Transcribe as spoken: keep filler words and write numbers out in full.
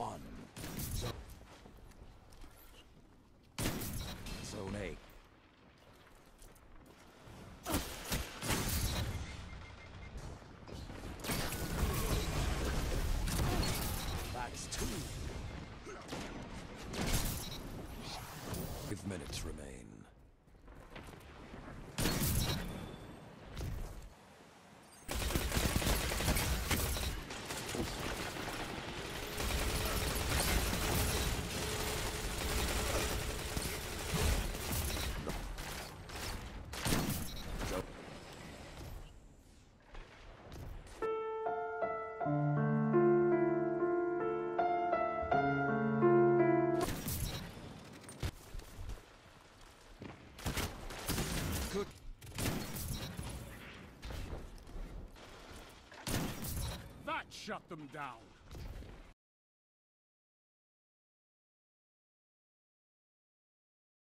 one. So Zone A. That's two. Five minutes remain. That shut them down.